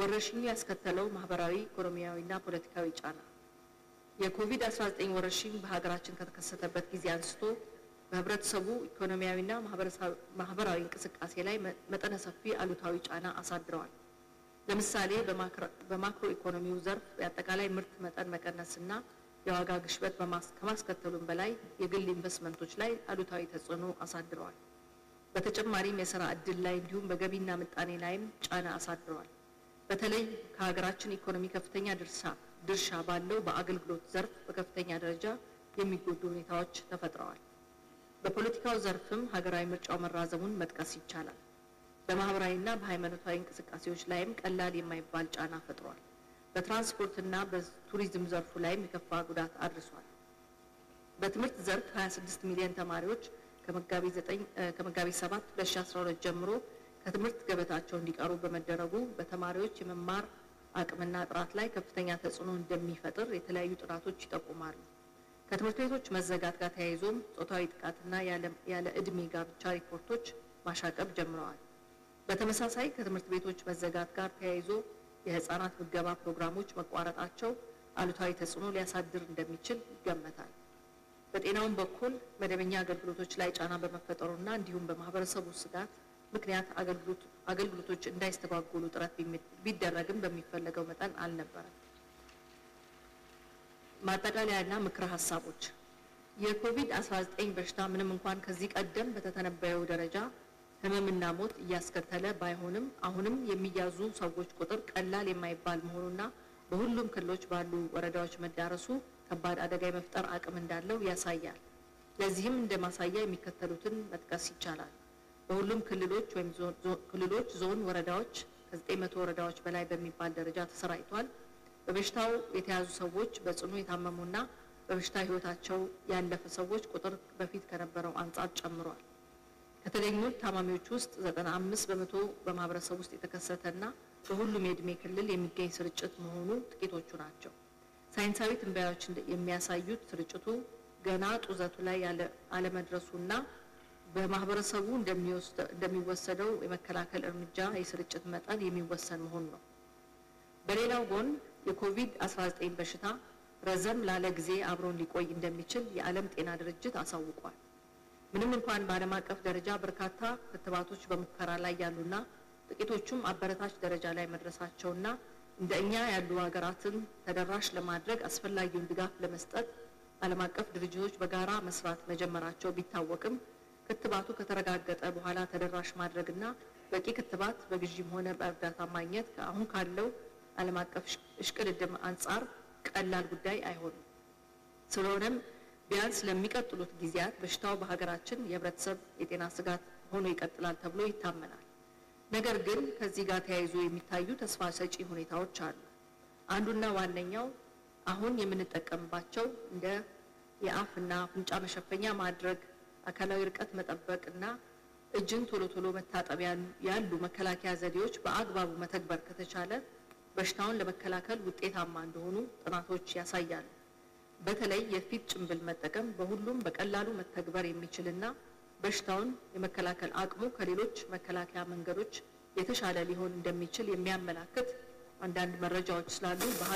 ወረርሽኙ ያስከተለው ማህበራዊ፣ ኢኮኖሚያዊና ፖለቲካዊ ጫና የኮቪድ-19 ወረርሽኝ በሀገራችን ከተከሰተበት ጊዜ አንስቶ በህብረተሰቡ ኢኮኖሚያዊና ማህበራዊ እንቅስቃሴ ላይ መጠነ ሰፊ አሉታዊ ጫና አሳድረዋል። ለምሳሌ በማክሮ ኢኮኖሚው ዘርፍ የአጠቃላይ ምርት መጠን መቀነስና የዋጋ ግሽበት ከማስከተሉም በላይ የግል ኢንቨስትመንቶች ላይ አሉታዊ ተጽዕኖ አሳድረዋል። በተጨማሪም የሥራ ዕድል ላይ እንዲሁም በገቢና ምጣኔ ላይም ጫና አሳድረዋል። በተለይ ከሀገራችን ኢኮኖሚ ከፍተኛ ድርሻ ባለው በአገልግሎት ዘርፍ በከፍተኛ ደረጃ የሚጎዱ ሁኔታዎች ተፈጥረዋል። በፖለቲካው ዘርፍም ሀገራዊ ምርጫው መራዘሙን መጥቀስ ይቻላል። በማህበራዊና በሃይማኖታዊ እንቅስቃሴዎች ላይም ቀላል የማይባል ጫና ፈጥሯል። በትራንስፖርትና በቱሪዝም ዘርፉ ላይም የከፋ ጉዳት አድርሷል። በትምህርት ዘርፍ 26 ሚሊዮን ተማሪዎች ከመጋቢት 7 2012 ጀምሮ ከትምህርት ገበታቸው እንዲቀሩ በመደረጉ በተማሪዎች የመማር አቅምና ጥራት ላይ ከፍተኛ ተጽዕኖ እንደሚፈጥር የተለያዩ ጥናቶች ይጠቁማሉ። ከትምህርት ቤቶች መዘጋት ጋር ተያይዞም ጾታዊ ጥቃትና ያለ ዕድሜ ጋብቻ ሪፖርቶች ማሻቀብ ጀምረዋል። በተመሳሳይ ከትምህርት ቤቶች መዘጋት ጋር ተያይዞ የህፃናት ምገባ ፕሮግራሞች መቋረጣቸው አሉታዊ ተጽዕኖ ሊያሳድር እንደሚችል ይገመታል። በጤናውም በኩል መደበኛ አገልግሎቶች ላይ ጫና በመፈጠሩና እንዲሁም በማህበረሰቡ ስጋት ምክንያት አገልግሎቶች እንዳይስተጓጎሉ ጥረት ቢደረግም በሚፈለገው መጠን አልነበረም። ማጠቃለያና ምክረ ሀሳቦች የኮቪድ-19 በሽታ ምንም እንኳን ከዚህ ቀደም በተተነበየው ደረጃ ህመምና ሞት እያስከተለ ባይሆንም አሁንም የሚያዙ ሰዎች ቁጥር ቀላል የማይባል መሆኑና በሁሉም ክልሎች ባሉ ወረዳዎች መዳረሱ ከባድ አደጋ የመፍጠር አቅም እንዳለው ያሳያል። ለዚህም እንደ ማሳያ የሚከተሉትን መጥቀስ ይቻላል። በሁሉም ክልሎች ዞን ወረዳዎች ከ900 ወረዳዎች በላይ በሚባል ደረጃ ተሰራጭቷል። በበሽታው የተያዙ ሰዎች በጽኑ የታመሙና በበሽታ ህይወታቸው ያለፈ ሰዎች ቁጥር በፊት ከነበረው አንጻር ጨምሯል። ከተገኙት ታማሚዎች ውስጥ 95% በማህበረሰብ ውስጥ የተከሰተና በሁሉም የዕድሜ ክልል የሚገኝ ስርጭት መሆኑ ጥቂቶቹ ናቸው። ሳይንሳዊ ትንበያዎች የሚያሳዩት ስርጭቱ ገና ጡዘቱ ላይ አለመድረሱና በማህበረሰቡ እንደሚወሰደው የመከላከል እርምጃ የስርጭት መጠን የሚወሰን መሆኑ ነው። በሌላው ጎን የኮቪድ-19 በሽታ ረዘም ላለ ጊዜ አብሮን ሊቆይ እንደሚችል የዓለም ጤና ድርጅት አሳውቋል። ምንም እንኳን በዓለም አቀፍ ደረጃ በርካታ ክትባቶች በሙከራ ላይ ያሉና ጥቂቶቹም አበረታች ደረጃ ላይ መድረሳቸውና እንደኛ ያሉ ሀገራትን ተደራሽ ለማድረግ አስፈላጊውን ድጋፍ ለመስጠት ዓለም አቀፍ ድርጅቶች በጋራ መስራት መጀመራቸው ቢታወቅም ክትባቱ ከተረጋገጠ በኋላ ተደራሽ ማድረግና በቂ ክትባት በግዢም ሆነ በእርዳታ ማግኘት አሁን ካለው ዓለም አቀፍ እሽቅድድም አንጻር ቀላል ጉዳይ አይሆንም። ስለሆነም ቢያንስ ለሚቀጥሉት ጊዜያት በሽታው በሀገራችን የህብረተሰብ የጤና ስጋት ሆኖ ይቀጥላል ተብሎ ይታመናል። ነገር ግን ከዚህ ጋር ተያይዞ የሚታዩ ተስፋ ሰጪ ሁኔታዎች አሉ። አንዱና ዋነኛው አሁን የምንጠቀምባቸው እንደ የአፍና አፍንጫ መሸፈኛ ማድረግ፣ አካላዊ ርቀት መጠበቅና እጅን ቶሎ ቶሎ መታጠብ ያሉ መከላከያ ዘዴዎች በአግባቡ መተግበር ከተቻለ በሽታውን ለመከላከል ውጤታማ እንደሆኑ ጥናቶች ያሳያሉ። በተለይ የፊት ጭንብል መጠቀም በሁሉም በቀላሉ መተግበር የሚችልና በሽታውን የመከላከል አቅሙ ከሌሎች መከላከያ መንገዶች የተሻለ ሊሆን እንደሚችል የሚያመላክት አንዳንድ መረጃዎች ስላሉ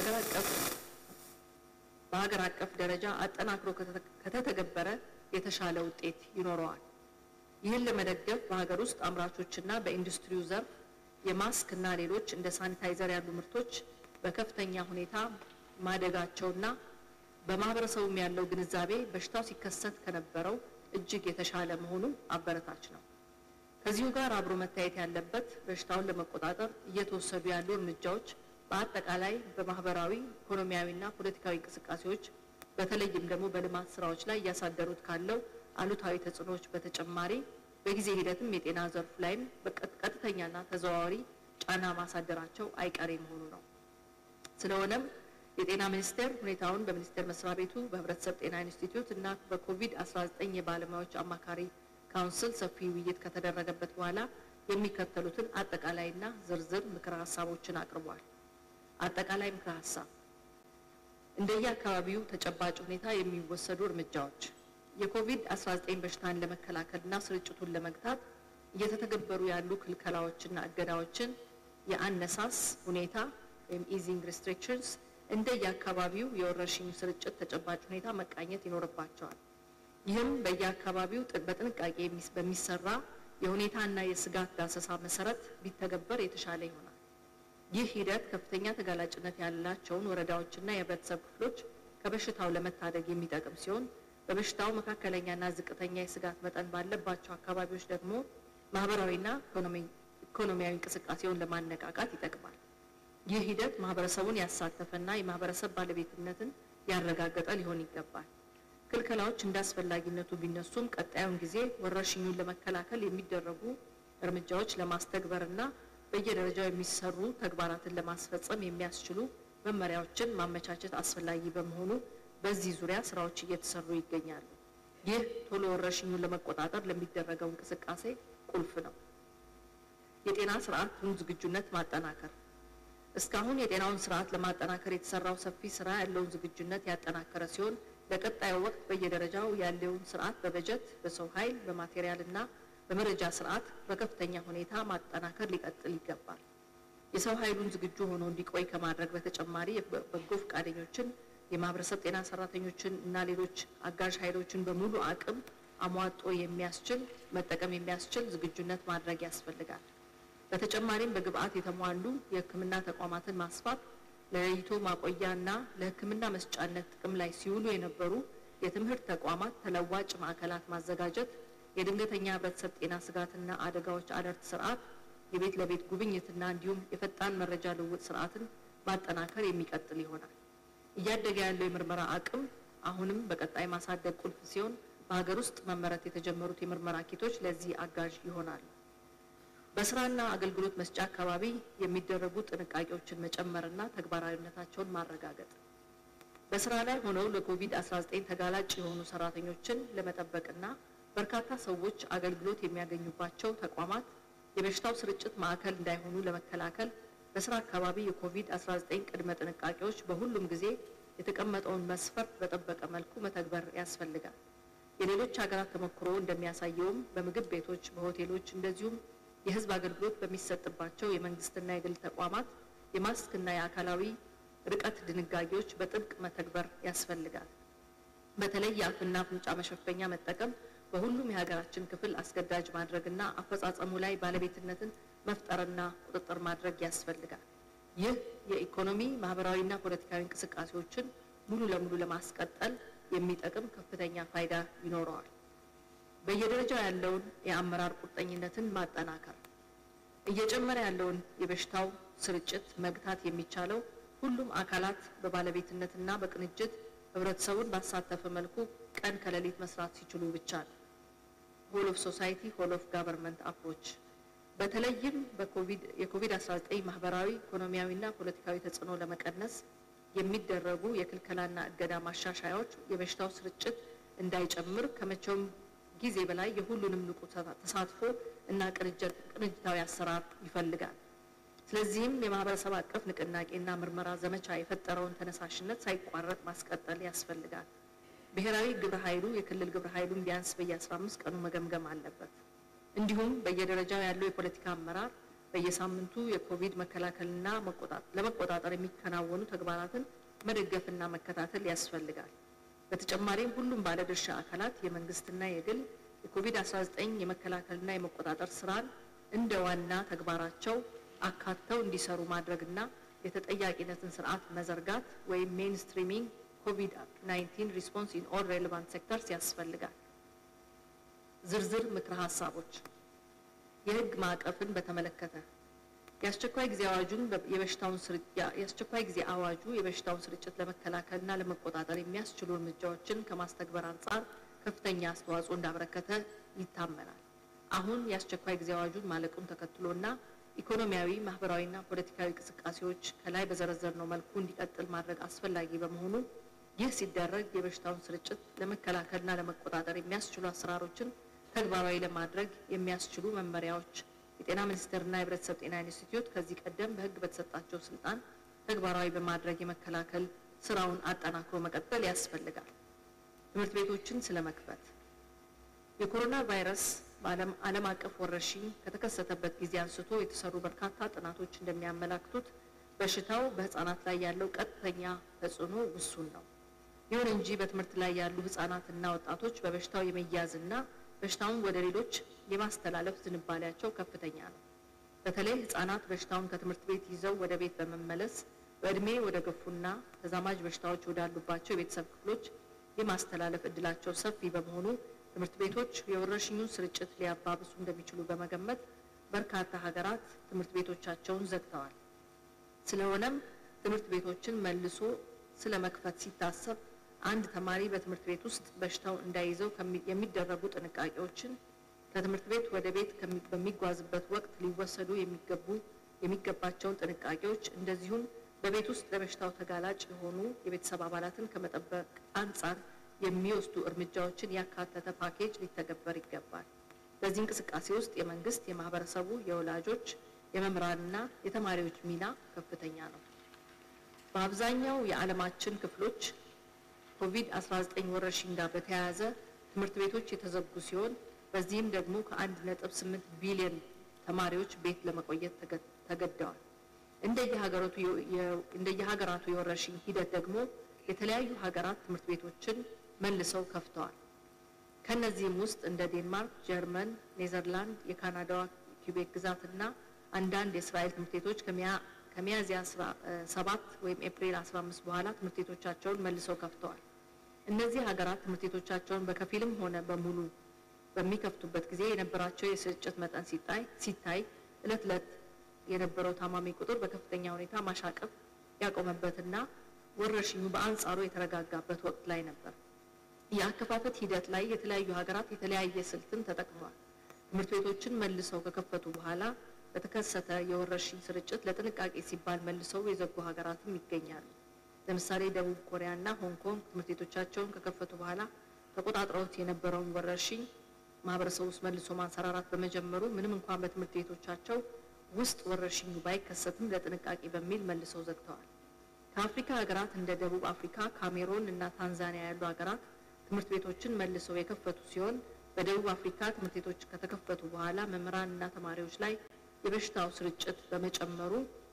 በሀገር አቀፍ ደረጃ አጠናክሮ ከተተገበረ የተሻለ ውጤት ይኖረዋል። ይህን ለመደገፍ በሀገር ውስጥ አምራቾችና በኢንዱስትሪው ዘርፍ የማስክ እና ሌሎች እንደ ሳኒታይዘር ያሉ ምርቶች በከፍተኛ ሁኔታ ማደጋቸውና በማህበረሰቡም ያለው ግንዛቤ በሽታው ሲከሰት ከነበረው እጅግ የተሻለ መሆኑ አበረታች ነው። ከዚሁ ጋር አብሮ መታየት ያለበት በሽታውን ለመቆጣጠር እየተወሰዱ ያሉ እርምጃዎች በአጠቃላይ በማህበራዊ ኢኮኖሚያዊና ፖለቲካዊ እንቅስቃሴዎች በተለይም ደግሞ በልማት ስራዎች ላይ እያሳደሩት ካለው አሉታዊ ተጽዕኖዎች በተጨማሪ በጊዜ ሂደትም የጤና ዘርፍ ላይም በቀጥተኛና ተዘዋዋሪ ጫና ማሳደራቸው አይቀሬ መሆኑ ነው። ስለሆነም የጤና ሚኒስቴር ሁኔታውን በሚኒስቴር መስሪያ ቤቱ በህብረተሰብ ጤና ኢንስቲትዩት እና በኮቪድ-19 የባለሙያዎች አማካሪ ካውንስል ሰፊ ውይይት ከተደረገበት በኋላ የሚከተሉትን አጠቃላይና ዝርዝር ምክረ ሀሳቦችን አቅርቧል። አጠቃላይ ምክረ ሀሳብ እንደየአካባቢው ተጨባጭ ሁኔታ የሚወሰዱ እርምጃዎች የኮቪድ-19 በሽታን ለመከላከልና ስርጭቱን ለመግታት እየተተገበሩ ያሉ ክልከላዎችና እገዳዎችን የአነሳስ ሁኔታ ወይም ኢዚንግ ሪስትሪክሽንስ እንደየአካባቢው የወረርሽኙ ስርጭት ተጨባጭ ሁኔታ መቃኘት ይኖርባቸዋል። ይህም በየአካባቢው በጥንቃቄ በሚሰራ የሁኔታና የስጋት ዳሰሳ መሰረት ቢተገበር የተሻለ ይሆናል። ይህ ሂደት ከፍተኛ ተጋላጭነት ያላቸውን ወረዳዎችና የህብረተሰብ ክፍሎች ከበሽታው ለመታደግ የሚጠቅም ሲሆን በበሽታው መካከለኛና ዝቅተኛ የስጋት መጠን ባለባቸው አካባቢዎች ደግሞ ማህበራዊና ኢኮኖሚያዊ እንቅስቃሴውን ለማነቃቃት ይጠቅማል። ይህ ሂደት ማህበረሰቡን ያሳተፈና የማህበረሰብ ባለቤትነትን ያረጋገጠ ሊሆን ይገባል። ክልከላዎች እንዳስፈላጊነቱ ቢነሱም ቀጣዩን ጊዜ ወረርሽኙን ለመከላከል የሚደረጉ እርምጃዎች ለማስተግበርና በየደረጃው የሚሰሩ ተግባራትን ለማስፈጸም የሚያስችሉ መመሪያዎችን ማመቻቸት አስፈላጊ በመሆኑ በዚህ ዙሪያ ስራዎች እየተሰሩ ይገኛሉ። ይህ ቶሎ ወረርሽኙን ለመቆጣጠር ለሚደረገው እንቅስቃሴ ቁልፍ ነው። የጤና ስርዓቱን ዝግጁነት ማጠናከር። እስካሁን የጤናውን ስርዓት ለማጠናከር የተሰራው ሰፊ ስራ ያለውን ዝግጁነት ያጠናከረ ሲሆን ለቀጣዩ ወቅት በየደረጃው ያለውን ስርዓት በበጀት፣ በሰው ኃይል፣ በማቴሪያልና በመረጃ ስርዓት በከፍተኛ ሁኔታ ማጠናከር ሊቀጥል ይገባል። የሰው ኃይሉን ዝግጁ ሆኖ እንዲቆይ ከማድረግ በተጨማሪ በጎ ፈቃደኞችን፣ የማህበረሰብ ጤና ሰራተኞችን እና ሌሎች አጋዥ ኃይሎችን በሙሉ አቅም አሟጦ መጠቀም የሚያስችል ዝግጁነት ማድረግ ያስፈልጋል። በተጨማሪም በግብአት የተሟሉ የሕክምና ተቋማትን ማስፋት፣ ለለይቶ ማቆያና ለሕክምና መስጫነት ጥቅም ላይ ሲውሉ የነበሩ የትምህርት ተቋማት ተለዋጭ ማዕከላት ማዘጋጀት፣ የድንገተኛ ህብረተሰብ ጤና ስጋትና አደጋዎች አለርት ስርዓት፣ የቤት ለቤት ጉብኝትና እንዲሁም የፈጣን መረጃ ልውውጥ ስርዓትን ማጠናከር የሚቀጥል ይሆናል። እያደገ ያለው የምርመራ አቅም አሁንም በቀጣይ ማሳደግ ቁልፍ ሲሆን በሀገር ውስጥ መመረት የተጀመሩት የምርመራ ኪቶች ለዚህ አጋዥ ይሆናሉ። በስራና አገልግሎት መስጫ አካባቢ የሚደረጉ ጥንቃቄዎችን መጨመርና ተግባራዊነታቸውን ማረጋገጥ። በስራ ላይ ሆነው ለኮቪድ-19 ተጋላጭ የሆኑ ሰራተኞችን ለመጠበቅና በርካታ ሰዎች አገልግሎት የሚያገኙባቸው ተቋማት የበሽታው ስርጭት ማዕከል እንዳይሆኑ ለመከላከል በስራ አካባቢ የኮቪድ-19 ቅድመ ጥንቃቄዎች በሁሉም ጊዜ የተቀመጠውን መስፈርት በጠበቀ መልኩ መተግበር ያስፈልጋል። የሌሎች ሀገራት ተሞክሮ እንደሚያሳየውም በምግብ ቤቶች፣ በሆቴሎች እንደዚሁም የህዝብ አገልግሎት በሚሰጥባቸው የመንግስትና የግል ተቋማት የማስክና የአካላዊ ርቀት ድንጋጌዎች በጥብቅ መተግበር ያስፈልጋል። በተለይ የአፍና አፍንጫ መሸፈኛ መጠቀም በሁሉም የሀገራችን ክፍል አስገዳጅ ማድረግና አፈጻጸሙ ላይ ባለቤትነትን መፍጠርና ቁጥጥር ማድረግ ያስፈልጋል። ይህ የኢኮኖሚ ማህበራዊና ፖለቲካዊ እንቅስቃሴዎችን ሙሉ ለሙሉ ለማስቀጠል የሚጠቅም ከፍተኛ ፋይዳ ይኖረዋል። በየደረጃው ያለውን የአመራር ቁርጠኝነትን ማጠናከር። እየጨመረ ያለውን የበሽታው ስርጭት መግታት የሚቻለው ሁሉም አካላት በባለቤትነትና በቅንጅት ህብረተሰቡን ባሳተፈ መልኩ ቀን ከሌሊት መስራት ሲችሉ ብቻ ነው። ሆል ኦፍ ሶሳይቲ ሆል ኦፍ ጋቨርንመንት አፕሮች። በተለይም የኮቪድ-19 ማህበራዊ፣ ኢኮኖሚያዊና ፖለቲካዊ ተጽዕኖ ለመቀነስ የሚደረጉ የክልከላና እገዳ ማሻሻያዎች የበሽታው ስርጭት እንዳይጨምር ከመቼውም ጊዜ በላይ የሁሉንም ንቁ ተሳትፎ እና ቅንጅታዊ አሰራር ይፈልጋል። ስለዚህም የማህበረሰብ አቀፍ ንቅናቄና ምርመራ ዘመቻ የፈጠረውን ተነሳሽነት ሳይቋረጥ ማስቀጠል ያስፈልጋል። ብሔራዊ ግብረ ኃይሉ የክልል ግብረ ኃይሉን ቢያንስ በየ15 ቀኑ መገምገም አለበት። እንዲሁም በየደረጃው ያለው የፖለቲካ አመራር በየሳምንቱ የኮቪድ መከላከልና ለመቆጣጠር የሚከናወኑ ተግባራትን መደገፍና መከታተል ያስፈልጋል። በተጨማሪም ሁሉም ባለድርሻ አካላት የመንግስትና የግል የኮቪድ-19 የመከላከልና የመቆጣጠር ስራን እንደ ዋና ተግባራቸው አካተው እንዲሰሩ ማድረግና የተጠያቂነትን ስርዓት መዘርጋት ወይም ሜንስትሪሚንግ ኮቪድ-19 ሪስፖንስ ኢን ኦል ሬሌቫንት ሴክተርስ ያስፈልጋል። ዝርዝር ምክረ ሀሳቦች። የህግ ማዕቀፍን በተመለከተ የአስቸኳይ ጊዜ አዋጁ የበሽታውን ስርጭት ለመከላከልና ለመቆጣጠር የሚያስችሉ እርምጃዎችን ከማስተግበር አንጻር ከፍተኛ አስተዋጽኦ እንዳበረከተ ይታመናል። አሁን የአስቸኳይ ጊዜ አዋጁን ማለቁን ተከትሎና ኢኮኖሚያዊ፣ ማህበራዊና ፖለቲካዊ እንቅስቃሴዎች ከላይ በዘረዘርነው መልኩ እንዲቀጥል ማድረግ አስፈላጊ በመሆኑ ይህ ሲደረግ የበሽታውን ስርጭት ለመከላከልና ለመቆጣጠር የሚያስችሉ አሰራሮችን ተግባራዊ ለማድረግ የሚያስችሉ መመሪያዎች የጤና ሚኒስቴርና የህብረተሰብ ጤና ኢንስቲትዩት ከዚህ ቀደም በህግ በተሰጣቸው ስልጣን ተግባራዊ በማድረግ የመከላከል ስራውን አጠናክሮ መቀጠል ያስፈልጋል። ትምህርት ቤቶችን ስለመክፈት የኮሮና ቫይረስ ዓለም አቀፍ ወረርሽኝ ከተከሰተበት ጊዜ አንስቶ የተሰሩ በርካታ ጥናቶች እንደሚያመላክቱት በሽታው በህፃናት ላይ ያለው ቀጥተኛ ተጽዕኖ ውሱን ነው። ይሁን እንጂ በትምህርት ላይ ያሉ ህፃናትና ወጣቶች በበሽታው የመያዝና በሽታውን ወደ ሌሎች የማስተላለፍ ዝንባሌያቸው ከፍተኛ ነው። በተለይ ህፃናት በሽታውን ከትምህርት ቤት ይዘው ወደ ቤት በመመለስ በእድሜ ወደ ገፉና ተዛማጅ በሽታዎች ወዳሉባቸው የቤተሰብ ክፍሎች የማስተላለፍ እድላቸው ሰፊ በመሆኑ ትምህርት ቤቶች የወረርሽኙን ስርጭት ሊያባብሱ እንደሚችሉ በመገመት በርካታ ሀገራት ትምህርት ቤቶቻቸውን ዘግተዋል። ስለሆነም ትምህርት ቤቶችን መልሶ ስለመክፈት ሲታሰብ አንድ ተማሪ በትምህርት ቤት ውስጥ በሽታው እንዳይዘው የሚደረጉ ጥንቃቄዎችን ከትምህርት ቤት ወደ ቤት በሚጓዝበት ወቅት ሊወሰዱ የሚገባቸውን ጥንቃቄዎች እንደዚሁም በቤት ውስጥ ለበሽታው ተጋላጭ የሆኑ የቤተሰብ አባላትን ከመጠበቅ አንጻር የሚወስዱ እርምጃዎችን ያካተተ ፓኬጅ ሊተገበር ይገባል። በዚህ እንቅስቃሴ ውስጥ የመንግስት፣ የማህበረሰቡ፣ የወላጆች፣ የመምህራንና የተማሪዎች ሚና ከፍተኛ ነው። በአብዛኛው የዓለማችን ክፍሎች ኮቪድ-19 ወረርሽኝ ጋር በተያያዘ ትምህርት ቤቶች የተዘጉ ሲሆን በዚህም ደግሞ ከ1.8 ቢሊዮን ተማሪዎች ቤት ለመቆየት ተገደዋል። እንደየሀገራቱ የወረርሽኝ ሂደት ደግሞ የተለያዩ ሀገራት ትምህርት ቤቶችን መልሰው ከፍተዋል። ከነዚህም ውስጥ እንደ ዴንማርክ፣ ጀርመን፣ ኔዘርላንድ፣ የካናዳዋ ኪውቤክ ግዛትና አንዳንድ የእስራኤል ትምህርት ቤቶች ከሚያዝያ 7 ወይም ኤፕሪል 15 በኋላ ትምህርት ቤቶቻቸውን መልሰው ከፍተዋል። እነዚህ ሀገራት ትምህርት ቤቶቻቸውን በከፊልም ሆነ በሙሉ በሚከፍቱበት ጊዜ የነበራቸው የስርጭት መጠን ሲታይ እለት እለት የነበረው ታማሚ ቁጥር በከፍተኛ ሁኔታ ማሻቀብ ያቆመበትና ወረርሽኙ በአንጻሩ የተረጋጋበት ወቅት ላይ ነበር። የአከፋፈት ሂደት ላይ የተለያዩ ሀገራት የተለያየ ስልትን ተጠቅመዋል። ትምህርት ቤቶችን መልሰው ከከፈቱ በኋላ በተከሰተ የወረርሽኝ ስርጭት ለጥንቃቄ ሲባል መልሰው የዘጉ ሀገራትም ይገኛሉ። ለምሳሌ ደቡብ ኮሪያና ሆንግ ኮንግ ትምህርት ቤቶቻቸውን ከከፈቱ በኋላ ተቆጣጥረውት የነበረውን ወረርሽኝ ማህበረሰቡ ውስጥ መልሶ ማንሰራራት በመጀመሩ ምንም እንኳን በትምህርት ቤቶቻቸው ውስጥ ወረርሽኙ ባይከሰትም ለጥንቃቄ በሚል መልሰው ዘግተዋል። ከአፍሪካ ሀገራት እንደ ደቡብ አፍሪካ፣ ካሜሮን እና ታንዛኒያ ያሉ ሀገራት ትምህርት ቤቶችን መልሰው የከፈቱ ሲሆን በደቡብ አፍሪካ ትምህርት ቤቶች ከተከፈቱ በኋላ መምህራንና ተማሪዎች ላይ የበሽታው ስርጭት በመጨመሩ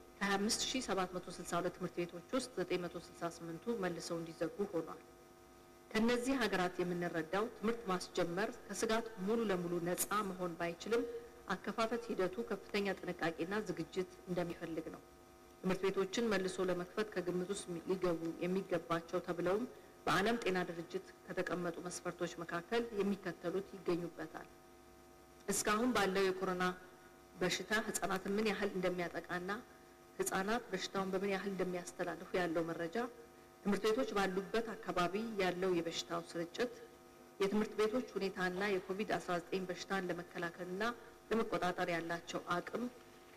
ከ25762 ትምህርት ቤቶች ውስጥ 968ቱ መልሰው እንዲዘጉ ሆኗል። ከነዚህ ሀገራት የምንረዳው ትምህርት ማስጀመር ከስጋት ሙሉ ለሙሉ ነፃ መሆን ባይችልም አከፋፈት ሂደቱ ከፍተኛ ጥንቃቄና ዝግጅት እንደሚፈልግ ነው። ትምህርት ቤቶችን መልሶ ለመክፈት ከግምት ውስጥ ሊገቡ የሚገባቸው ተብለውም በዓለም ጤና ድርጅት ከተቀመጡ መስፈርቶች መካከል የሚከተሉት ይገኙበታል። እስካሁን ባለው የኮሮና በሽታ ህፃናትን ምን ያህል እንደሚያጠቃና ህፃናት በሽታውን በምን ያህል እንደሚያስተላልፉ ያለው መረጃ፣ ትምህርት ቤቶች ባሉበት አካባቢ ያለው የበሽታው ስርጭት፣ የትምህርት ቤቶች ሁኔታና የኮቪድ-19 በሽታን ለመከላከልና ለመቆጣጠር ያላቸው አቅም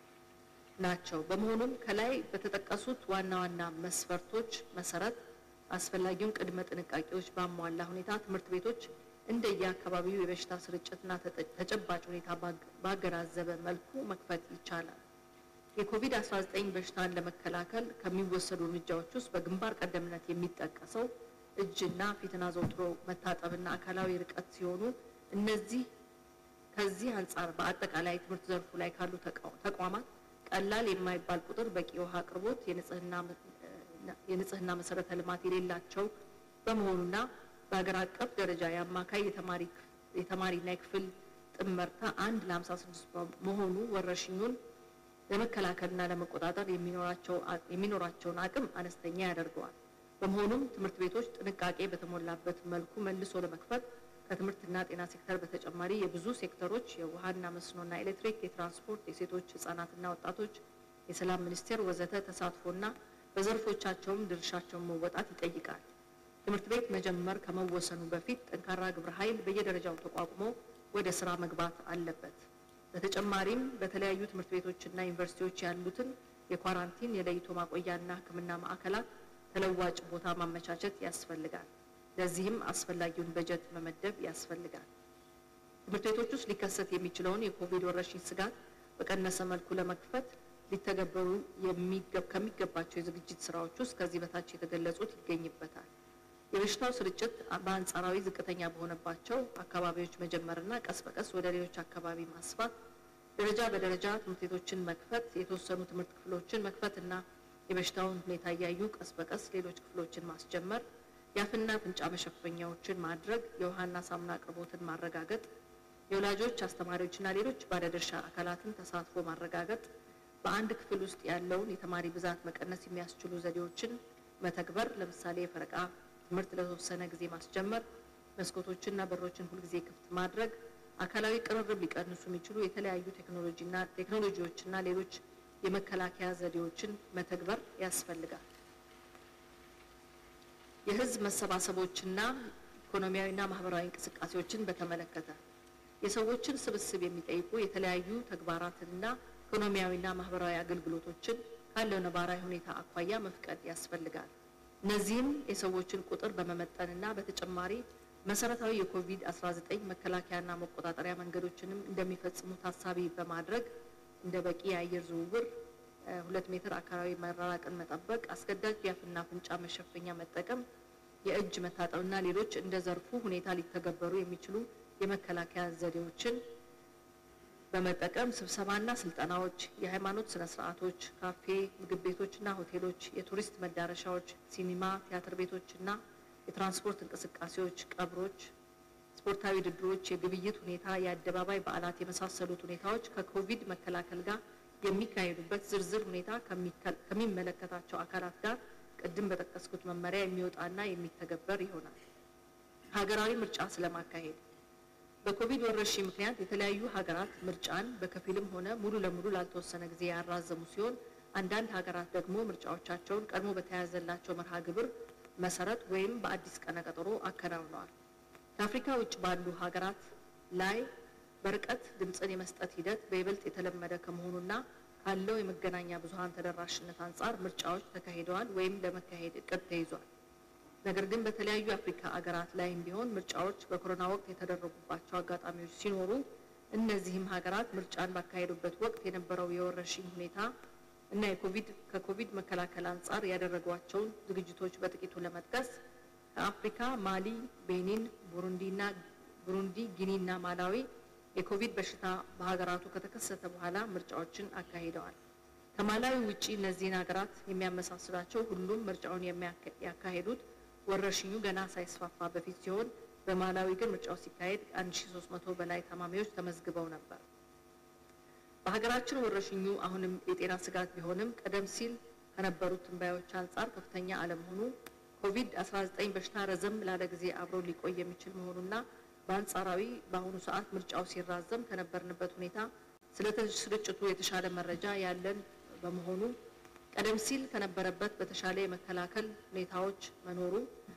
ናቸው። በመሆኑም ከላይ በተጠቀሱት ዋና ዋና መስፈርቶች መሰረት አስፈላጊውን ቅድመ ጥንቃቄዎች ባሟላ ሁኔታ ትምህርት ቤቶች እንደየአካባቢው የበሽታ ስርጭትና ተጨባጭ ሁኔታ ባገናዘበ መልኩ መክፈት ይቻላል። የኮቪድ-19 በሽታን ለመከላከል ከሚወሰዱ እርምጃዎች ውስጥ በግንባር ቀደምነት የሚጠቀሰው እጅና ፊትን አዘውትሮ መታጠብና አካላዊ ርቀት ሲሆኑ ከዚህ አንጻር በአጠቃላይ ትምህርት ዘርፉ ላይ ካሉ ተቋማት ቀላል የማይባል ቁጥር በቂ የውሃ አቅርቦት፣ የንጽህና መሰረተ ልማት የሌላቸው በመሆኑና በሀገር አቀፍ ደረጃ የአማካይ የተማሪና የክፍል ጥመርታ 1:56 መሆኑ ወረርሽኙን ለመከላከልና ለመቆጣጠር የሚኖራቸውን አቅም አነስተኛ ያደርገዋል። በመሆኑም ትምህርት ቤቶች ጥንቃቄ በተሞላበት መልኩ መልሶ ለመክፈት ከትምህርትና ጤና ሴክተር በተጨማሪ የብዙ ሴክተሮች የውሃና መስኖና ኤሌክትሪክ፣ የትራንስፖርት፣ የሴቶች ህጻናትና ወጣቶች፣ የሰላም ሚኒስቴር ወዘተ ተሳትፎና በዘርፎቻቸውም ድርሻቸውን መወጣት ይጠይቃል። ትምህርት ቤት መጀመር ከመወሰኑ በፊት ጠንካራ ግብረ ኃይል በየደረጃው ተቋቁሞ ወደ ስራ መግባት አለበት። በተጨማሪም በተለያዩ ትምህርት ቤቶችና ዩኒቨርሲቲዎች ያሉትን የኳራንቲን፣ የለይቶ ማቆያና ሕክምና ማዕከላት ተለዋጭ ቦታ ማመቻቸት ያስፈልጋል። ለዚህም አስፈላጊውን በጀት መመደብ ያስፈልጋል። ትምህርት ቤቶች ውስጥ ሊከሰት የሚችለውን የኮቪድ ወረርሽኝ ስጋት በቀነሰ መልኩ ለመክፈት ሊተገበሩ ከሚገባቸው የዝግጅት ስራዎች ውስጥ ከዚህ በታች የተገለጹት ይገኝበታል። የበሽታው ስርጭት በአንጻራዊ ዝቅተኛ በሆነባቸው አካባቢዎች መጀመርና ቀስ በቀስ ወደ ሌሎች አካባቢ ማስፋት፣ ደረጃ በደረጃ ትምህርት ቤቶችን መክፈት፣ የተወሰኑ ትምህርት ክፍሎችን መክፈትና የበሽታውን ሁኔታ እያዩ ቀስ በቀስ ሌሎች ክፍሎችን ማስጀመር፣ የአፍና አፍንጫ መሸፈኛዎችን ማድረግ፣ የውሃና ሳሙና አቅርቦትን ማረጋገጥ፣ የወላጆች አስተማሪዎችና ሌሎች ባለድርሻ አካላትን ተሳትፎ ማረጋገጥ፣ በአንድ ክፍል ውስጥ ያለውን የተማሪ ብዛት መቀነስ የሚያስችሉ ዘዴዎችን መተግበር፣ ለምሳሌ የፈረቃ ትምህርት ለተወሰነ ጊዜ ማስጀመር፣ መስኮቶችና በሮችን ሁልጊዜ ክፍት ማድረግ፣ አካላዊ ቅርርብ ሊቀንሱ የሚችሉ የተለያዩ ቴክኖሎጂዎችና ሌሎች የመከላከያ ዘዴዎችን መተግበር ያስፈልጋል። የህዝብ መሰባሰቦችና ኢኮኖሚያዊና ማህበራዊ እንቅስቃሴዎችን በተመለከተ የሰዎችን ስብስብ የሚጠይቁ የተለያዩ ተግባራትንና ኢኮኖሚያዊና ማህበራዊ አገልግሎቶችን ካለው ነባራዊ ሁኔታ አኳያ መፍቀድ ያስፈልጋል። እነዚህም የሰዎችን ቁጥር በመመጠንና በተጨማሪ መሰረታዊ የኮቪድ-19 መከላከያና መቆጣጠሪያ መንገዶችንም እንደሚፈጽሙ ታሳቢ በማድረግ እንደ በቂ የአየር ዝውውር፣ 2 ሜትር አካባቢ መራራቅን መጠበቅ፣ አስገዳጅ የአፍና አፍንጫ መሸፈኛ መጠቀም፣ የእጅ መታጠብና ሌሎች እንደ ዘርፉ ሁኔታ ሊተገበሩ የሚችሉ የመከላከያ ዘዴዎችን በመጠቀም ስብሰባና ስልጠናዎች፣ የሃይማኖት ስነ ስርዓቶች፣ ካፌ፣ ምግብ ቤቶችና ሆቴሎች፣ የቱሪስት መዳረሻዎች፣ ሲኒማ፣ ቲያትር ቤቶችና የትራንስፖርት እንቅስቃሴዎች፣ ቀብሮች፣ ስፖርታዊ ውድድሮች፣ የግብይት ሁኔታ፣ የአደባባይ በዓላት የመሳሰሉት ሁኔታዎች ከኮቪድ መከላከል ጋር የሚካሄዱበት ዝርዝር ሁኔታ ከሚመለከታቸው አካላት ጋር ቅድም በጠቀስኩት መመሪያ የሚወጣና የሚተገበር ይሆናል። ሀገራዊ ምርጫ ስለማካሄድ በኮቪድ ወረርሽኝ ምክንያት የተለያዩ ሀገራት ምርጫን በከፊልም ሆነ ሙሉ ለሙሉ ላልተወሰነ ጊዜ ያራዘሙ ሲሆን አንዳንድ ሀገራት ደግሞ ምርጫዎቻቸውን ቀድሞ በተያያዘላቸው መርሃ ግብር መሰረት ወይም በአዲስ ቀነ ቀጠሮ አከናውነዋል። ከአፍሪካ ውጭ ባሉ ሀገራት ላይ በርቀት ድምፅን የመስጠት ሂደት በይበልጥ የተለመደ ከመሆኑና ካለው የመገናኛ ብዙሃን ተደራሽነት አንጻር ምርጫዎች ተካሂደዋል ወይም ለመካሄድ እቅድ ተይዟል። ነገር ግን በተለያዩ የአፍሪካ ሀገራት ላይም ቢሆን ምርጫዎች በኮሮና ወቅት የተደረጉባቸው አጋጣሚዎች ሲኖሩ እነዚህም ሀገራት ምርጫን ባካሄዱበት ወቅት የነበረው የወረርሽኝ ሁኔታ እና ከኮቪድ መከላከል አንጻር ያደረጓቸውን ዝግጅቶች በጥቂቱ ለመጥቀስ ከአፍሪካ ማሊ፣ ቤኒን፣ ቡሩንዲ፣ ጊኒና ማላዊ የኮቪድ በሽታ በሀገራቱ ከተከሰተ በኋላ ምርጫዎችን አካሂደዋል። ከማላዊ ውጪ እነዚህን ሀገራት የሚያመሳስላቸው ሁሉም ምርጫውን ያካሄዱት ወረርሽኙ ገና ሳይስፋፋ በፊት ሲሆን በማላዊ ግን ምርጫው ሲካሄድ 1300 በላይ ታማሚዎች ተመዝግበው ነበር። በሀገራችን ወረርሽኙ አሁንም የጤና ስጋት ቢሆንም ቀደም ሲል ከነበሩት ትንበያዎች አንጻር ከፍተኛ አለመሆኑ፣ ኮቪድ-19 በሽታ ረዘም ላለ ጊዜ አብሮ ሊቆይ የሚችል መሆኑና በአንጻራዊ በአሁኑ ሰዓት ምርጫው ሲራዘም ከነበርንበት ሁኔታ ስለ ስርጭቱ የተሻለ መረጃ ያለን በመሆኑ ቀደም ሲል ከነበረበት በተሻለ የመከላከል ሁኔታዎች መኖሩ፣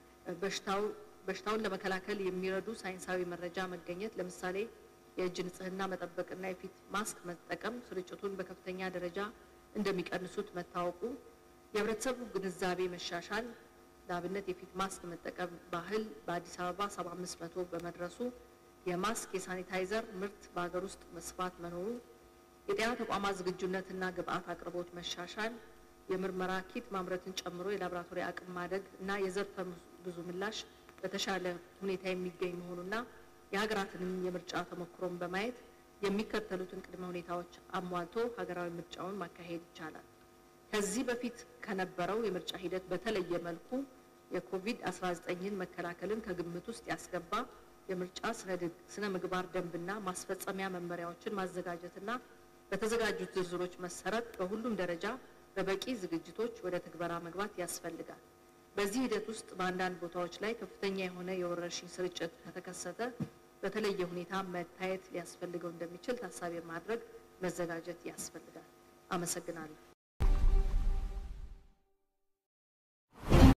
በሽታውን ለመከላከል የሚረዱ ሳይንሳዊ መረጃ መገኘት፣ ለምሳሌ የእጅ ንጽህና መጠበቅና የፊት ማስክ መጠቀም ስርጭቱን በከፍተኛ ደረጃ እንደሚቀንሱት መታወቁ፣ የህብረተሰቡ ግንዛቤ መሻሻል፣ ለአብነት የፊት ማስክ መጠቀም ባህል በአዲስ አበባ 75% በመድረሱ፣ የማስክ የሳኒታይዘር ምርት በሀገር ውስጥ መስፋት መኖሩ፣ የጤና ተቋማት ዝግጁነትና ግብአት አቅርቦት መሻሻል፣ የምርመራ ኪት ማምረትን ጨምሮ የላቦራቶሪ አቅም ማደግ እና የዘርፈ ብዙ ምላሽ በተሻለ ሁኔታ የሚገኝ መሆኑና የሀገራትንም የምርጫ ተሞክሮን በማየት የሚከተሉትን ቅድመ ሁኔታዎች አሟልቶ ሀገራዊ ምርጫውን ማካሄድ ይቻላል። ከዚህ በፊት ከነበረው የምርጫ ሂደት በተለየ መልኩ የኮቪድ-19ን መከላከልን ከግምት ውስጥ ያስገባ የምርጫ ስነ ምግባር ደንብና ማስፈጸሚያ መመሪያዎችን ማዘጋጀትና በተዘጋጁት ዝርዝሮች መሰረት በሁሉም ደረጃ በበቂ ዝግጅቶች ወደ ትግበራ መግባት ያስፈልጋል። በዚህ ሂደት ውስጥ በአንዳንድ ቦታዎች ላይ ከፍተኛ የሆነ የወረርሽኝ ስርጭት ከተከሰተ በተለየ ሁኔታ መታየት ሊያስፈልገው እንደሚችል ታሳቢ ማድረግ መዘጋጀት ያስፈልጋል። አመሰግናለሁ።